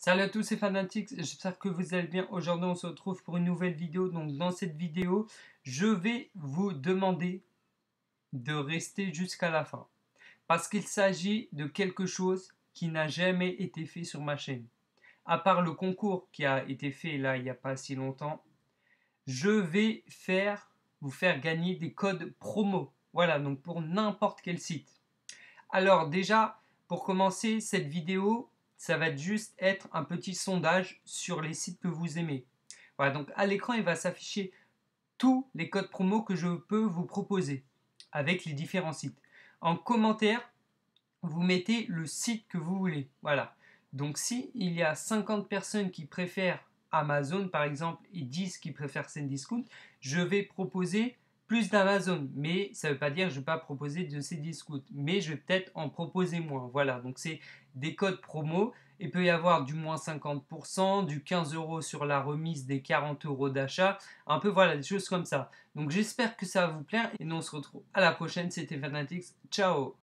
Salut à tous, c'est Fanatics, j'espère que vous allez bien. Aujourd'hui on se retrouve pour une nouvelle vidéo. Donc dans cette vidéo, je vais vous demander de rester jusqu'à la fin. Parce qu'il s'agit de quelque chose qui n'a jamais été fait sur ma chaîne. À part le concours qui a été fait là il n'y a pas si longtemps, je vais vous faire gagner des codes promo. Voilà, donc pour n'importe quel site. Alors déjà, pour commencer cette vidéo, ça va juste être un petit sondage sur les sites que vous aimez. Voilà, donc à l'écran, il va s'afficher tous les codes promo que je peux vous proposer avec les différents sites. En commentaire, vous mettez le site que vous voulez. Voilà. Donc si il y a 50 personnes qui préfèrent Amazon par exemple et 10 qui préfèrent Cdiscount, je vais proposer plus d'Amazon, mais ça ne veut pas dire que je ne vais pas proposer de Cdiscount, mais je vais peut-être en proposer moins. Voilà, donc c'est des codes promo. Il peut y avoir du moins 50%, du 15 euros sur la remise des 40 euros d'achat, un peu voilà, des choses comme ça. Donc j'espère que ça va vous plaire et nous on se retrouve à la prochaine. C'était Fanatics, ciao.